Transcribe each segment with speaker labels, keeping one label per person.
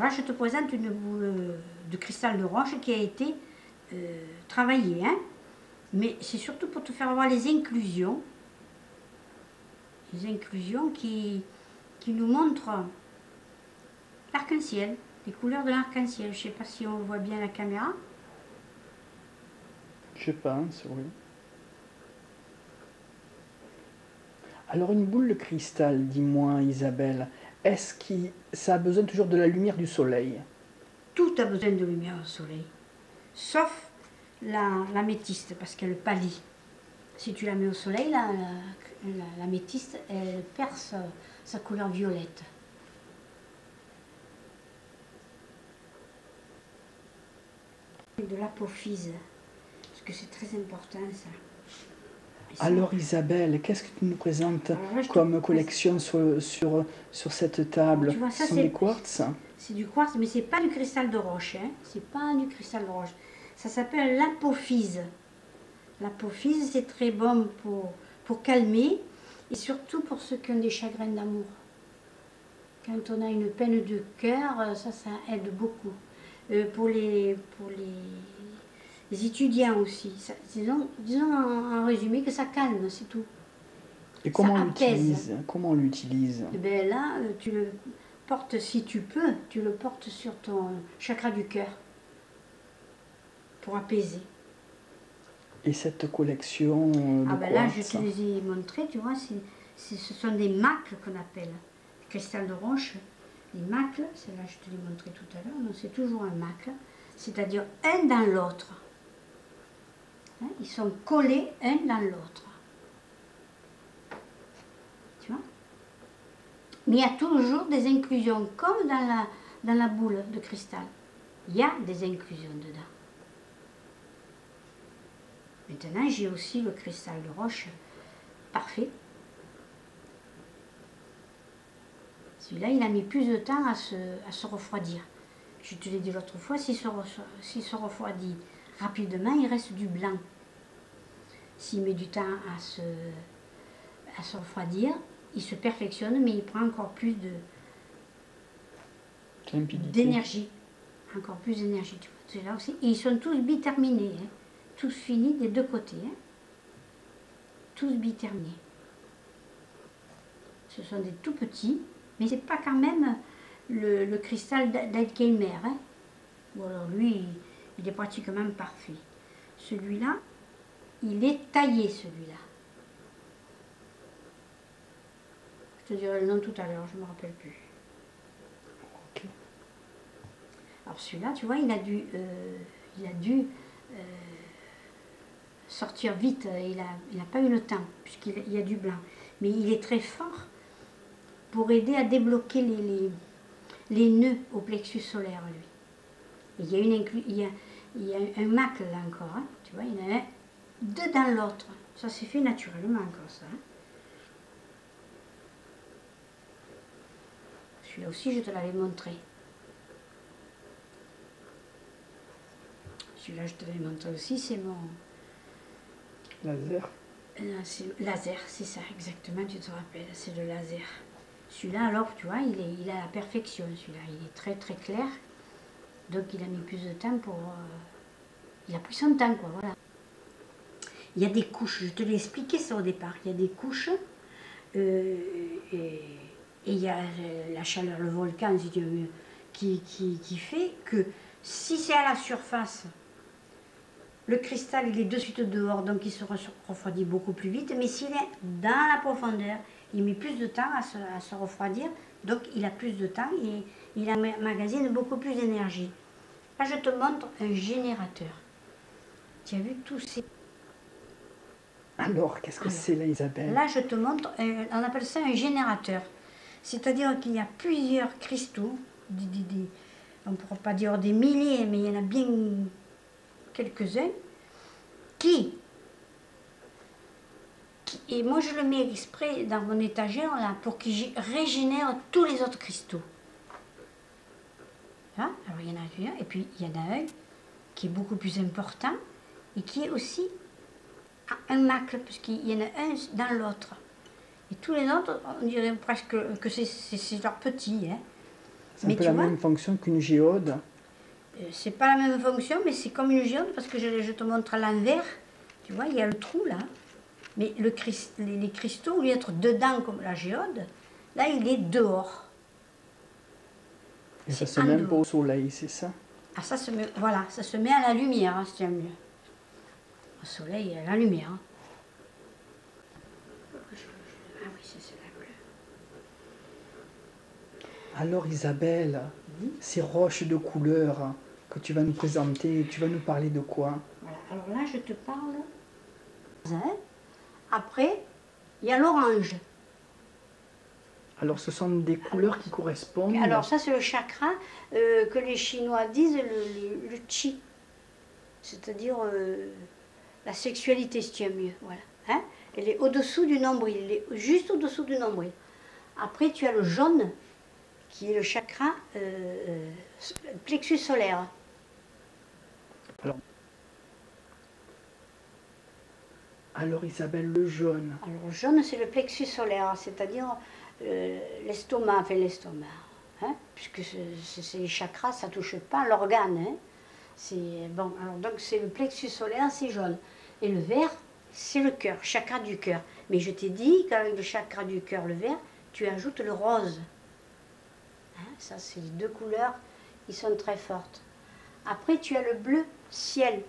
Speaker 1: Alors là, je te présente une boule de cristal de roche qui a été travaillée, hein. Mais c'est surtout pour te faire voir les inclusions. Les inclusions qui nous montrent l'arc-en-ciel, les couleurs de l'arc-en-ciel. Je ne sais pas si on voit bien la caméra.
Speaker 2: Je pense, oui. Alors une boule de cristal, dis-moi Isabelle, est-ce que ça a besoin toujours de la lumière du soleil?
Speaker 1: Tout a besoin de lumière au soleil, sauf l'améthyste, parce qu'elle pâlit. Si tu la mets au soleil, l'améthyste, elle perd sa couleur violette. De l'apophyse, parce que c'est très important ça.
Speaker 2: Alors Isabelle, qu'est-ce que tu nous présentes comme collection sur cette table?
Speaker 1: Tu vois, ça,
Speaker 2: ce sont des quartz?
Speaker 1: C'est du quartz, mais c'est pas du cristal de roche. Hein. C'est pas du cristal de roche. Ça s'appelle l'apophyse. L'apophyse, c'est très bon pour calmer, et surtout pour ceux qui ont des chagrins d'amour. Quand on a une peine de cœur, ça aide beaucoup. Pour les étudiants aussi. Ça, disons en résumé que ça calme, c'est tout.
Speaker 2: Et comment on l'utilise? Comment on l'utilise?
Speaker 1: Ben là, tu le portes, si tu peux, tu le portes sur ton chakra du cœur pour apaiser.
Speaker 2: Et cette collection de
Speaker 1: ah ben là, je te les ai montrés, tu vois, ce sont des macles qu'on appelle, cristal de roche. Les macles, celle-là je te l'ai montré tout à l'heure, c'est toujours un macle, c'est-à-dire un dans l'autre. Hein, ils sont collés un dans l'autre. Tu vois? Mais il y a toujours des inclusions, comme dans la boule de cristal. Il y a des inclusions dedans. Maintenant, j'ai aussi le cristal de roche parfait. Celui-là, il a mis plus de temps à se refroidir. Je te l'ai dit l'autre fois, s'il se refroidit rapidement, il reste du blanc. S'il met du temps à se refroidir, il se perfectionne, mais il prend encore plus d'énergie. Encore plus d'énergie, tu vois. C'est là aussi. Et ils sont tous biterminés, hein. Tous finis des deux côtés. Hein. Tous biterminés. Ce sont des tout petits, mais c'est pas quand même le cristal d'Alzheimer. Hein. Bon alors lui, il est pratiquement parfait. Celui-là, il est taillé, celui-là. Je te dirai le nom tout à l'heure, je ne me rappelle plus.
Speaker 2: Okay.
Speaker 1: Alors celui-là, tu vois, il a dû sortir vite. Il n'a pas eu le temps, puisqu'il y a du blanc. Mais il est très fort pour aider à débloquer les nœuds au plexus solaire, lui. Et il y a un macle là encore, hein. Tu vois, il y en a un, deux dans l'autre. Ça s'est fait naturellement comme ça. Hein. Celui-là aussi, je te l'avais montré. Celui-là, je te l'avais montré aussi, c'est mon...
Speaker 2: Laser.
Speaker 1: Laser, c'est ça, exactement, tu te rappelles, c'est le laser. Celui-là, alors, tu vois, il a la perfection, celui-là. Il est très, très clair. Donc, il a mis plus de temps pour... il a pris son temps, quoi, voilà. Il y a des couches, je te l'ai expliqué ça au départ. Il y a des couches, et il y a la chaleur, le volcan, si tu veux, qui fait que si c'est à la surface, le cristal, il est de suite dehors, donc il se refroidit beaucoup plus vite. Mais s'il est dans la profondeur, il met plus de temps à se refroidir, donc il a plus de temps et il emmagasine beaucoup plus d'énergie. Là, je te montre un générateur. Tu as vu tous ces...
Speaker 2: Alors, qu'est-ce que c'est là, Isabelle?
Speaker 1: Là, je te montre, on appelle ça un générateur. C'est-à-dire qu'il y a plusieurs cristaux, on ne pourra pas dire des milliers, mais il y en a bien quelques-uns, et moi je le mets exprès dans mon étagère là, pour qu'il régénère tous les autres cristaux. Là, alors il y en a un, et puis il y en a un qui est beaucoup plus important, et qui est aussi un macle, puisqu'il y en a un dans l'autre. Et tous les autres, on dirait presque que c'est leur petit. Hein.
Speaker 2: C'est un
Speaker 1: Mais
Speaker 2: peu
Speaker 1: tu
Speaker 2: la
Speaker 1: vois,
Speaker 2: même fonction qu'une géode.
Speaker 1: c'est pas la même fonction, mais c'est comme une géode parce que je te montre à l'envers. Tu vois, il y a le trou là. Mais les cristaux, au lieu d'être dedans comme la géode, là il est dehors.
Speaker 2: Et ça
Speaker 1: C'est
Speaker 2: se
Speaker 1: en
Speaker 2: met un peu
Speaker 1: dehors.
Speaker 2: au soleil, c'est ça?
Speaker 1: Ah, ça se met, voilà, ça se met à la lumière, hein, si tu aimes mieux. Au soleil et à la lumière. Hein. Ah oui, c'est la bleue.
Speaker 2: Alors Isabelle, ces roches de couleur que tu vas nous présenter, tu vas nous parler de quoi?
Speaker 1: Voilà, alors là je te parle. Hein. Après, il y a l'orange.
Speaker 2: Alors ce sont des couleurs qui correspondent.
Speaker 1: Alors ça c'est le chakra que les Chinois disent le chi, c'est-à-dire la sexualité si tu aimes mieux. Voilà. Hein. Elle est au-dessous du nombril, elle est juste au-dessous du nombril. Après tu as le jaune qui est le chakra plexus solaire.
Speaker 2: Alors Isabelle, le jaune.
Speaker 1: Alors le jaune c'est le plexus solaire, c'est-à-dire l'estomac, enfin l'estomac. Hein, puisque les chakras, ça ne touche pas l'organe. Hein. Bon, alors donc c'est le plexus solaire, c'est jaune. Et le vert, c'est le cœur, chakra du cœur. Mais je t'ai dit qu'avec le chakra du cœur, le vert, tu ajoutes le rose. Hein, ça, c'est les deux couleurs qui sont très fortes. Après, tu as le bleu ciel.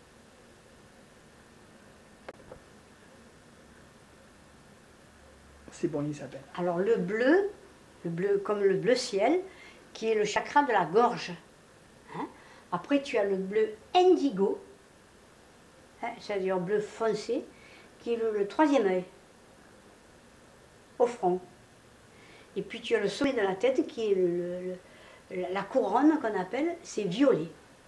Speaker 2: C'est bon Isabelle.
Speaker 1: Alors le bleu comme le bleu ciel, qui est le chakra de la gorge. Hein. Après, tu as le bleu indigo, hein, c'est-à-dire bleu foncé, qui est le troisième œil, au front. Et puis tu as le sommet de la tête, qui est la couronne qu'on appelle, c'est violet.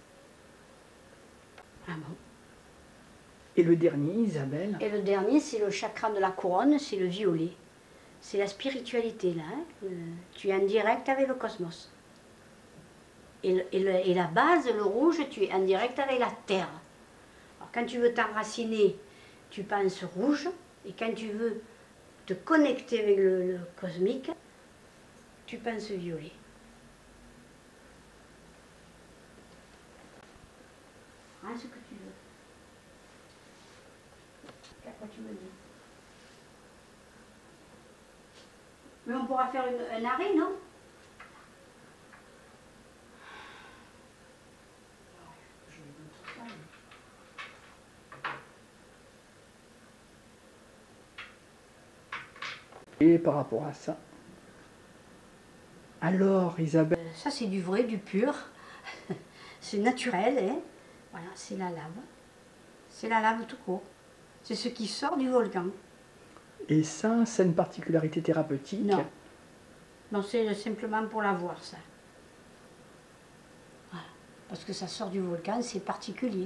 Speaker 1: Ah bon.
Speaker 2: Et le dernier, Isabelle?
Speaker 1: Et le dernier, c'est le chakra de la couronne, c'est le violet. C'est la spiritualité, là. Hein. Tu es en direct avec le cosmos. Et la base, le rouge, tu es en direct avec la terre. Alors, quand tu veux t'enraciner, tu penses rouge. Et quand tu veux te connecter avec le cosmique, tu penses violet. Hein, ce que tu veux. À quoi tu me dis? Mais on pourra faire un arrêt, non?
Speaker 2: Et par rapport à ça? Alors Isabelle?
Speaker 1: Ça c'est du vrai, du pur. C'est naturel, hein? Voilà, c'est la lave. C'est la lave tout court. C'est ce qui sort du volcan.
Speaker 2: Et ça, c'est une particularité thérapeutique?
Speaker 1: Non. Non, c'est simplement pour la voir, ça. Voilà. Parce que ça sort du volcan, c'est particulier.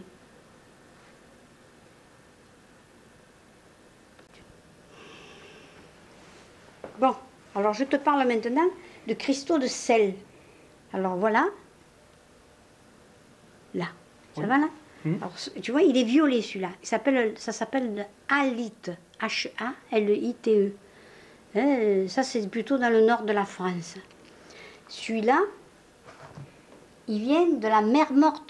Speaker 1: Bon, alors je te parle maintenant de cristaux de sel. Alors voilà. Là. Ça
Speaker 2: Oui.
Speaker 1: va là?
Speaker 2: Mmh.
Speaker 1: Alors, tu vois, il est violet celui-là. Ça s'appelle le halite. H-A-L-I-T-E. Ça, c'est plutôt dans le nord de la France. Celui-là, il vient de la mer Morte.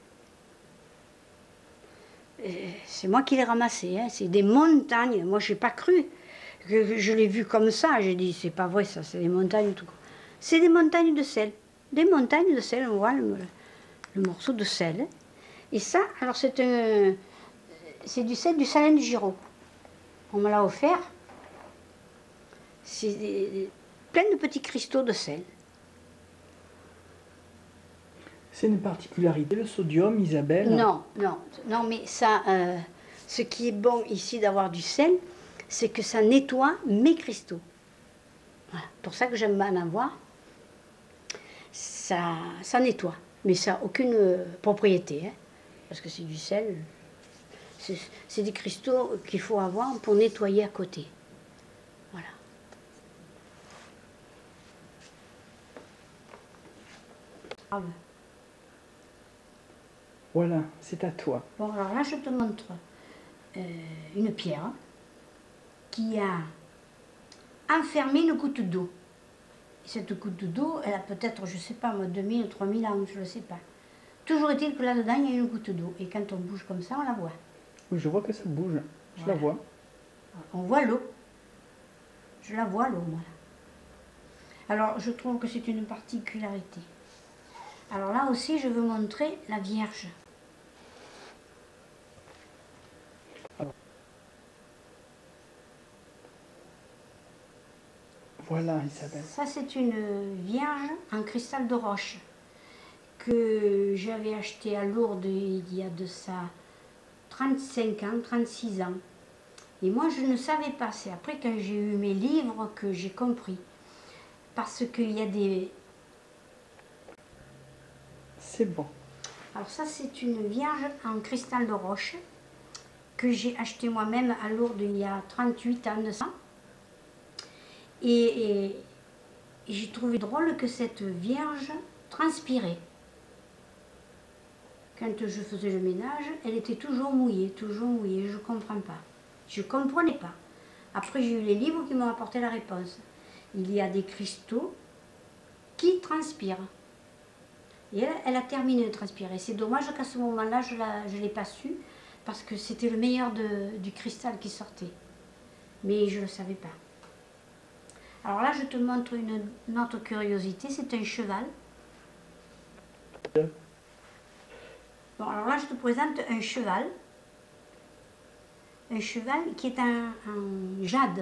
Speaker 1: C'est moi qui l'ai ramassé. Hein. C'est des montagnes. Moi, je n'ai pas cru. Je l'ai vu comme ça. J'ai dit, c'est pas vrai ça, c'est des montagnes tout. C'est des montagnes de sel. Des montagnes de sel, on voit le morceau de sel. Et ça, alors c'est du sel du Salin de Giraud. On me l'a offert. C'est plein de petits cristaux de sel.
Speaker 2: C'est une particularité, le sodium, Isabelle?
Speaker 1: Non, non, non, mais ça, ce qui est bon ici d'avoir du sel, c'est que ça nettoie mes cristaux. Voilà. Pour ça que j'aime bien en avoir. Ça nettoie, mais ça n'a aucune propriété, hein, parce que c'est du sel. C'est des cristaux qu'il faut avoir pour nettoyer à côté. Voilà. Ah ouais.
Speaker 2: Voilà, c'est à toi.
Speaker 1: Bon, alors là, je te montre une pierre qui a enfermé une goutte d'eau. Cette goutte d'eau, elle a peut-être, je ne sais pas, moi, 2000, 3000 ans, je ne sais pas. Toujours est-il que là-dedans, il y a une goutte d'eau. Et quand on bouge comme ça, on la voit.
Speaker 2: Oui, je vois que ça bouge. Je
Speaker 1: Voilà.
Speaker 2: la vois.
Speaker 1: On voit l'eau. Je la vois, l'eau, moi. Alors, je trouve que c'est une particularité. Alors là aussi, je veux montrer la Vierge.
Speaker 2: Voilà, Isabelle.
Speaker 1: Ça, c'est une Vierge en cristal de roche que j'avais acheté à Lourdes il y a de ça 35 ans, 36 ans. Et moi, je ne savais pas. C'est après, quand j'ai eu mes livres, que j'ai compris. Parce qu'il y a des...
Speaker 2: C'est bon.
Speaker 1: Alors ça, c'est une Vierge en cristal de roche que j'ai acheté moi-même à Lourdes il y a 38 ans de ça. Et j'ai trouvé drôle que cette Vierge transpirait. Quand je faisais le ménage, elle était toujours mouillée, je ne comprends pas. Je ne comprenais pas. Après, j'ai eu les livres qui m'ont apporté la réponse. Il y a des cristaux qui transpirent. Et elle a terminé de transpirer. C'est dommage qu'à ce moment-là, je ne l'ai pas su, parce que c'était le meilleur du cristal qui sortait. Mais je ne le savais pas. Alors là, je te montre une autre curiosité, c'est un cheval. Bon, alors là, je te présente un cheval. Un cheval qui est un jade.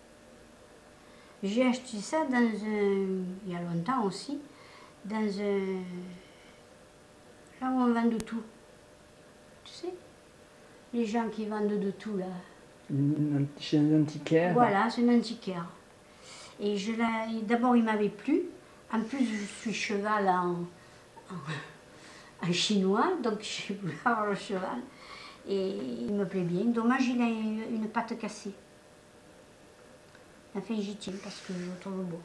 Speaker 1: J'ai acheté ça il y a longtemps aussi, dans un... là où on vend de tout. Tu sais, les gens qui vendent de tout là.
Speaker 2: Chez un antiquaire.
Speaker 1: Voilà, c'est un antiquaire. Et d'abord, il m'avait plu. En plus, je suis cheval en chinois, donc j'ai voulu avoir le cheval. Et il me plaît bien. Dommage, il a une patte cassée. Enfin, j'y tiens parce que je le trouve beau.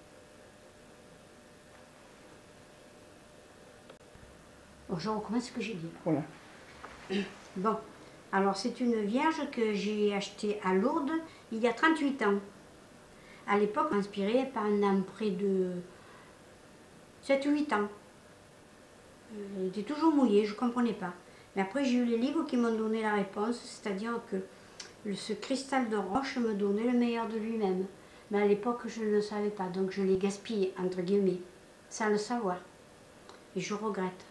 Speaker 1: Bon, je recommence ce que j'ai dit.
Speaker 2: Voilà.
Speaker 1: Bon, alors c'est une Vierge que j'ai achetée à Lourdes il y a 38 ans. À l'époque, inspirée pendant près de 7 ou 8 ans. Elle était toujours mouillée, je ne comprenais pas. Mais après, j'ai eu les livres qui m'ont donné la réponse, c'est-à-dire que ce cristal de roche me donnait le meilleur de lui-même. Mais à l'époque, je ne le savais pas, donc je l'ai gaspillé, entre guillemets, sans le savoir. Et je regrette.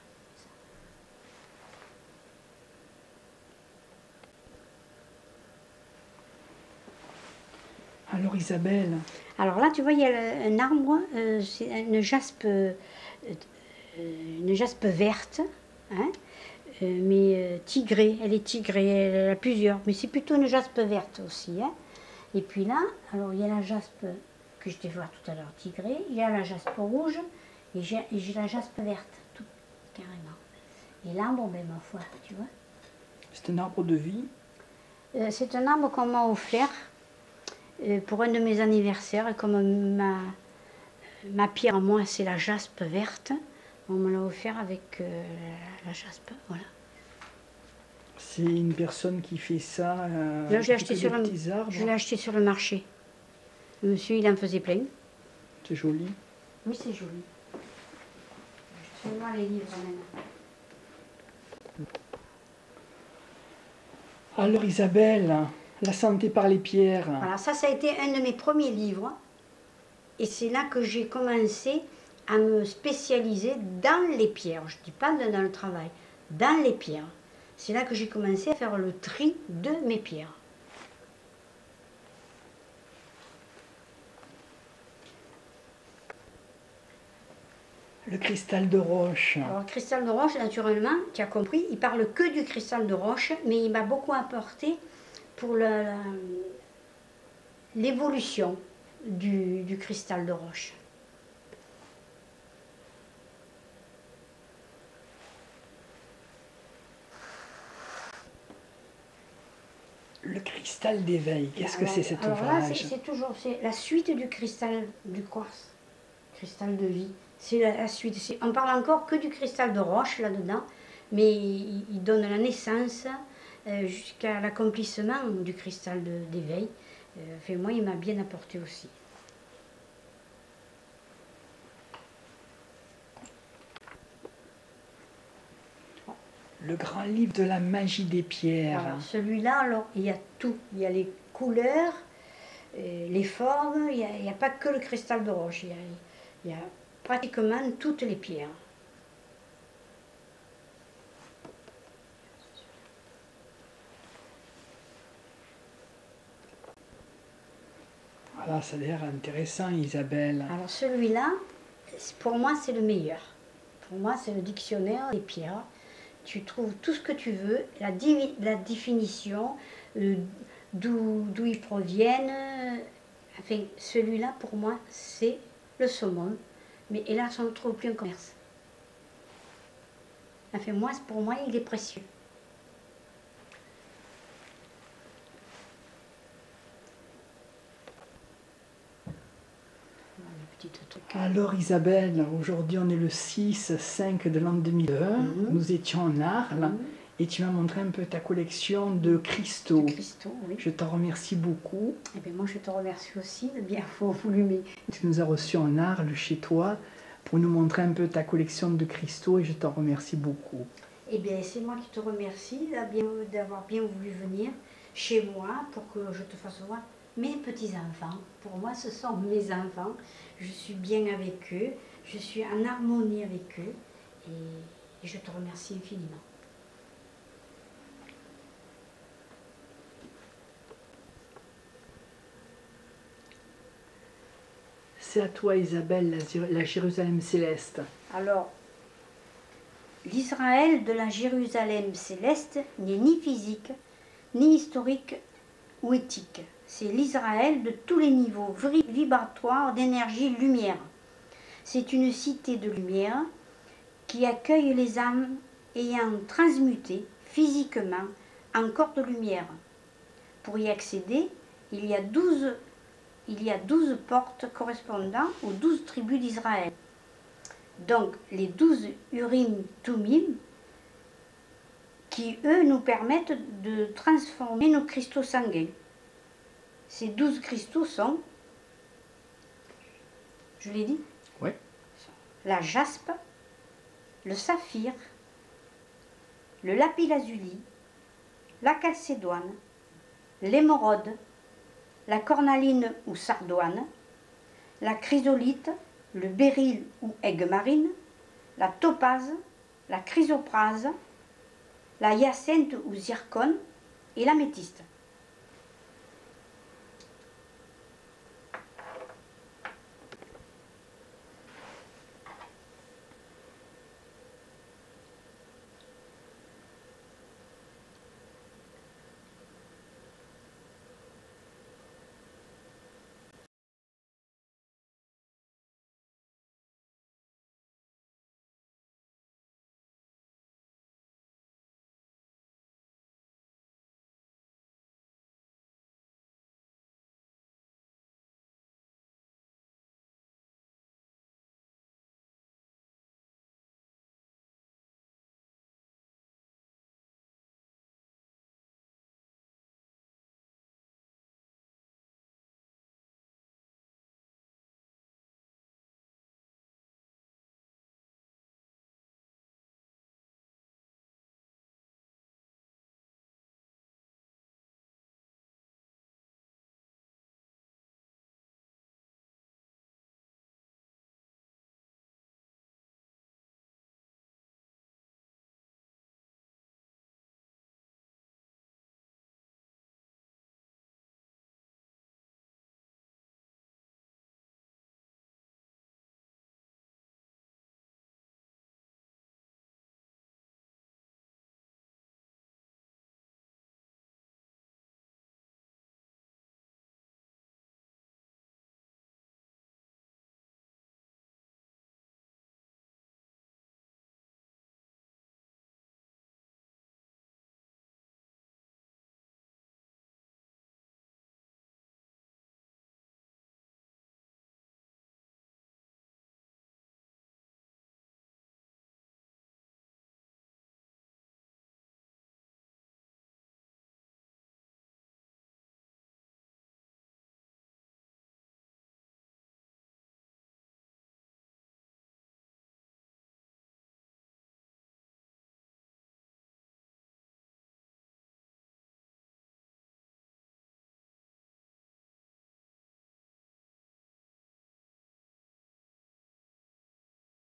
Speaker 2: Alors Isabelle.
Speaker 1: Alors là, tu vois, il y a un arbre, c'est une jaspe verte, hein, mais tigrée. Elle est tigrée, elle a plusieurs, mais c'est plutôt une jaspe verte aussi. Hein. Et puis là, alors il y a la jaspe que je t'ai voir tout à l'heure, tigrée, il y a la jaspe rouge et j'ai la jaspe verte, tout carrément. Et l'arbre, ben ma foi, tu vois.
Speaker 2: C'est un arbre de vie.
Speaker 1: C'est un arbre qu'on m'a offert pour un de mes anniversaires, comme ma pierre à moi, c'est la jaspe verte. On me l'a offert avec la jaspe, voilà.
Speaker 2: C'est une personne qui fait ça.
Speaker 1: Là, je l'ai acheté, sur le marché. Le monsieur, il en faisait plein.
Speaker 2: C'est joli.
Speaker 1: Oui, c'est joli. Je vais voir les livres même.
Speaker 2: Alors Isabelle, la santé par les pierres.
Speaker 1: Voilà, ça a été un de mes premiers livres. Et c'est là que j'ai commencé à me spécialiser dans les pierres. Je ne dis pas dans le travail, dans les pierres. C'est là que j'ai commencé à faire le tri de mes pierres.
Speaker 2: Le cristal de roche.
Speaker 1: Alors, le cristal de roche, naturellement, tu as compris, il parle que du cristal de roche, mais il m'a beaucoup apporté pour l'évolution du cristal de roche.
Speaker 2: Le cristal d'éveil, qu'est-ce que c'est cet ouvrage?
Speaker 1: C'est la suite du cristal du quartz, cristal de vie. C'est la suite. On parle encore que du cristal de roche là-dedans, mais il donne la naissance jusqu'à l'accomplissement du cristal d'éveil. Moi, il m'a bien apporté aussi.
Speaker 2: Le grand livre de la magie des pierres.
Speaker 1: Alors, celui-là, alors, il y a tout. Il y a les couleurs, les formes, il n'y a pas que le cristal de roche. Il y a pratiquement toutes les pierres.
Speaker 2: Voilà, ça a l'air intéressant, Isabelle.
Speaker 1: Alors celui-là, pour moi, c'est le meilleur. Pour moi, c'est le dictionnaire des pierres. Tu trouves tout ce que tu veux, la définition, d'où ils proviennent. Enfin, celui-là, pour moi, c'est le summum. Mais hélas, on ne le trouve plus en commerce. Enfin, moi, pour moi, il est précieux.
Speaker 2: Alors Isabelle, aujourd'hui on est le 6-5 de l'an 2001, nous étions en Arles et tu m'as montré un peu ta collection de cristaux.
Speaker 1: Oui.
Speaker 2: Je t'en remercie beaucoup.
Speaker 1: Et bien moi je te remercie aussi de bien voulu.
Speaker 2: Tu nous as reçus en Arles chez toi pour nous montrer un peu ta collection de cristaux et je t'en remercie beaucoup.
Speaker 1: Eh bien c'est moi qui te remercie d'avoir bien voulu venir chez moi pour que je te fasse voir mes petits-enfants. Pour moi, ce sont mes enfants. Je suis bien avec eux. Je suis en harmonie avec eux. Et je te remercie infiniment.
Speaker 2: C'est à toi, Isabelle, la Jérusalem céleste.
Speaker 1: Alors, l'Israël de la Jérusalem céleste n'est ni physique, ni historique ou éthique. C'est l'Israël de tous les niveaux vibratoires d'énergie lumière. C'est une cité de lumière qui accueille les âmes ayant transmuté physiquement en corps de lumière. Pour y accéder, il y a 12 portes correspondant aux 12 tribus d'Israël. Donc les 12 Urim Tumim qui, eux, nous permettent de transformer nos cristaux sanguins. Ces 12 cristaux sont, je l'ai dit,
Speaker 2: oui.
Speaker 1: La jaspe, le saphir, le lapis-lazuli, la calcédoine, l'émeraude, la cornaline ou sardoine, la chrysolite, le béryl ou aigue marine, la topaze, la chrysoprase, la hyacinthe ou zircone et l'améthyste.